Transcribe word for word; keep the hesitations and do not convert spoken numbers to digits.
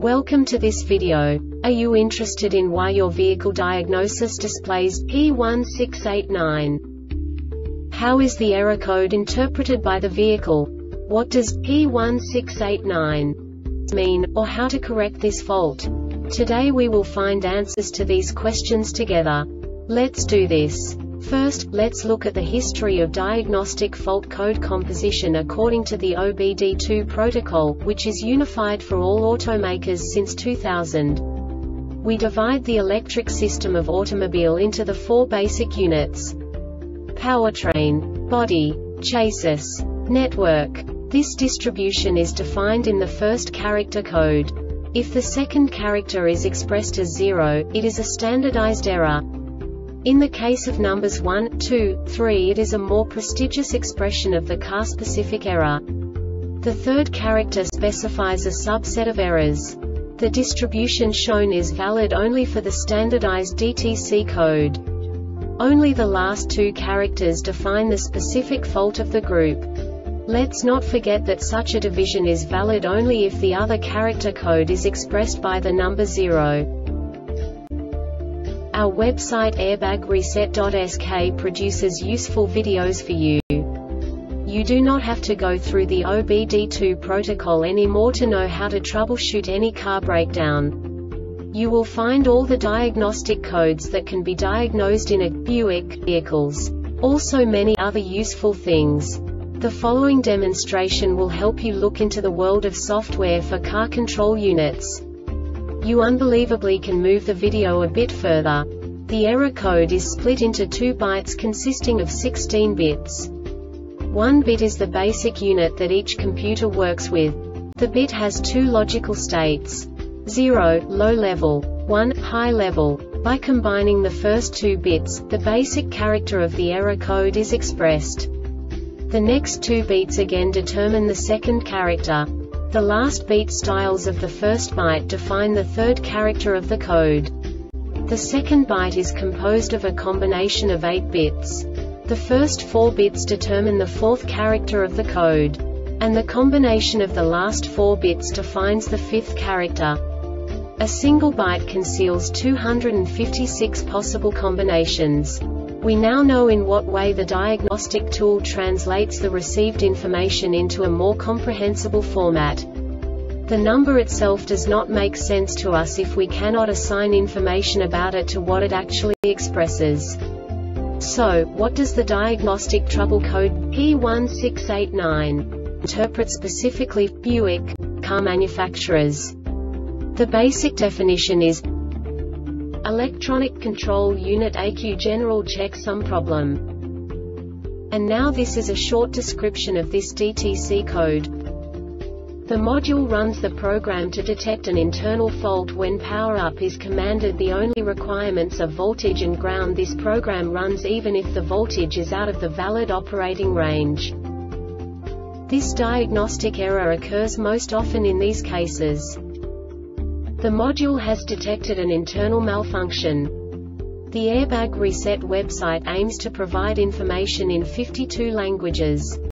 Welcome to this video. Are you interested in why your vehicle diagnosis displays P one six eight nine? How is the error code interpreted by the vehicle? What does P one six eight nine mean, or how to correct this fault? Today we will find answers to these questions together. Let's do this. First, let's look at the history of diagnostic fault code composition according to the O B D two protocol, which is unified for all automakers since two thousand. We divide the electric system of automobile into the four basic units: powertrain, body, chassis, network. This distribution is defined in the first character code. If the second character is expressed as zero, it is a standardized error. In the case of numbers one, two, three, it is a more prestigious expression of the car-specific error. The third character specifies a subset of errors. The distribution shown is valid only for the standardized D T C code. Only the last two characters define the specific fault of the group. Let's not forget that such a division is valid only if the other character code is expressed by the number zero. Our website airbag reset dot S K produces useful videos for you. You do not have to go through the O B D two protocol anymore to know how to troubleshoot any car breakdown. You will find all the diagnostic codes that can be diagnosed in a Buick vehicles. Also many other useful things. The following demonstration will help you look into the world of software for car control units. You unbelievably can move the video a bit further. The error code is split into two bytes consisting of sixteen bits. One bit is the basic unit that each computer works with. The bit has two logical states: zero, low level, one, high level. By combining the first two bits, the basic character of the error code is expressed. The next two beats again determine the second character. The last beat styles of the first byte define the third character of the code. The second byte is composed of a combination of eight bits. The first four bits determine the fourth character of the code. And the combination of the last four bits defines the fifth character. A single byte conceals two hundred fifty-six possible combinations. We now know in what way the diagnostic tool translates the received information into a more comprehensible format. The number itself does not make sense to us if we cannot assign information about it to what it actually expresses. So, what does the diagnostic trouble code P one six eight nine interpret specifically for Buick car manufacturers? The basic definition is Electronic Control Unit E Q General Checksum Problem. And now this is a short description of this D T C code. The module runs the program to detect an internal fault when power-up is commanded. The only requirements are voltage and ground. This program runs even if the voltage is out of the valid operating range. This diagnostic error occurs most often in these cases. The module has detected an internal malfunction. The Airbag Reset website aims to provide information in fifty-two languages.